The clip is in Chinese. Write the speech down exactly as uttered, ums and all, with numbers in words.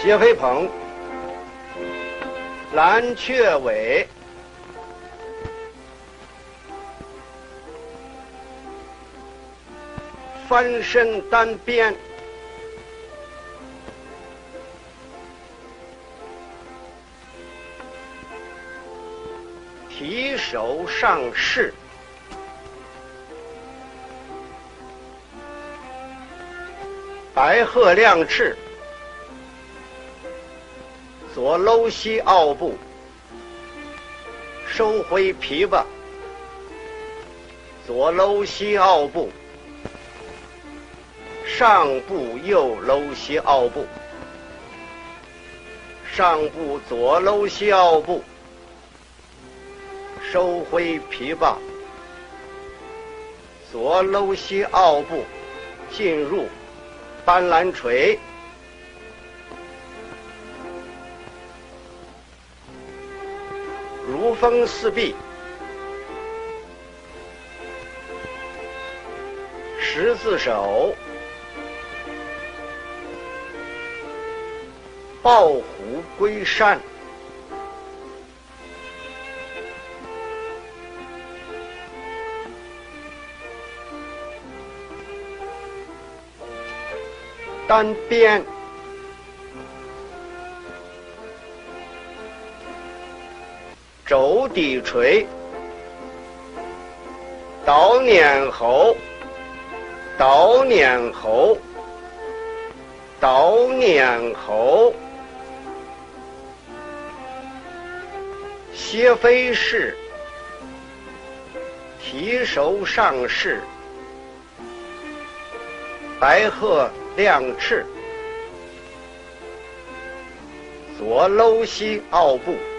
斜飞捧，蓝雀尾，翻身单边，提手上势，白鹤亮翅，左搂膝奥步，收回琵琶，左搂膝奥步，上步右搂膝奥步，上步左搂膝奥步，收回琵琶，左搂膝奥步，进入斑斓锤，如风似壁，十字手，抱虎归山，单边，肘底锤，倒撵喉，倒撵喉，倒撵喉，斜飞式，提手上势，白鹤亮翅，左搂膝奥步。